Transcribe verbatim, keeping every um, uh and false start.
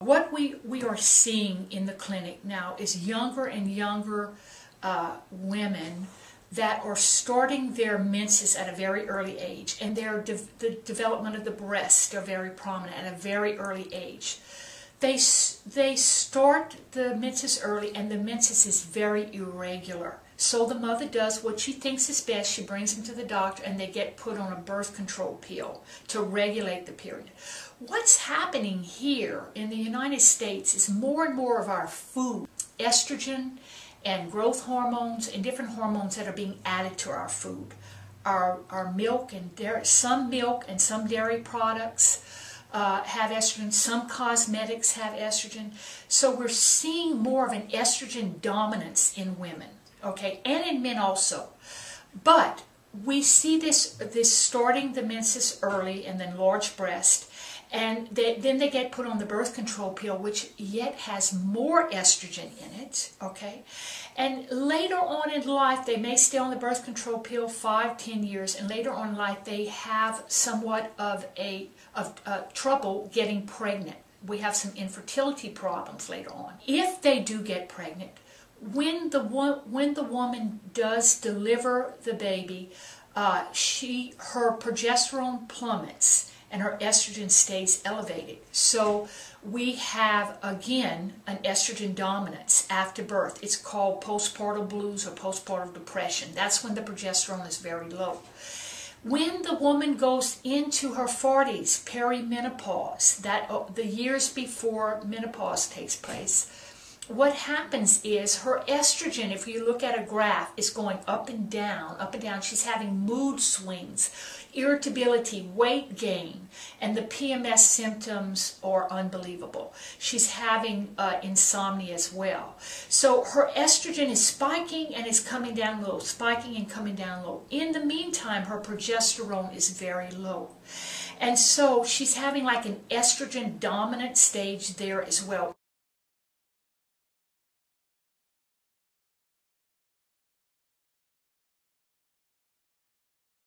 what we, we are seeing in the clinic now is younger and younger uh, women that are starting their menses at a very early age, and their de the development of the breast are very prominent at a very early age. They, they start the menses early, and the menses is very irregular. So the mother does what she thinks is best. She brings them to the doctor, and they get put on a birth control pill to regulate the period. What's happening here in the United States is more and more of our food, estrogen and growth hormones and different hormones that are being added to our food. Our, our milk and dairy, some milk and some dairy products uh, have estrogen, some cosmetics have estrogen. So we're seeing more of an estrogen dominance in women, okay, and in men also. But we see this, this starting the menses early and then large breast. And they, then they get put on the birth control pill, which yet has more estrogen in it, okay? And later on in life, they may stay on the birth control pill five, ten years, and later on in life, they have somewhat of a of uh, trouble getting pregnant. We have some infertility problems later on. If they do get pregnant, when the when the woman does deliver the baby, uh, she her progesterone plummets, and her estrogen stays elevated. So we have, again, an estrogen dominance after birth. It's called postpartum blues or postpartum depression. That's when the progesterone is very low. When the woman goes into her forties, perimenopause, that uh, the years before menopause takes place, what happens is her estrogen, if you look at a graph, is going up and down, up and down. She's having mood swings, irritability, weight gain, and the P M S symptoms are unbelievable. She's having uh, insomnia as well. So her estrogen is spiking and is coming down low, spiking and coming down low. In the meantime, her progesterone is very low. And so she's having like an estrogen dominant stage there as well.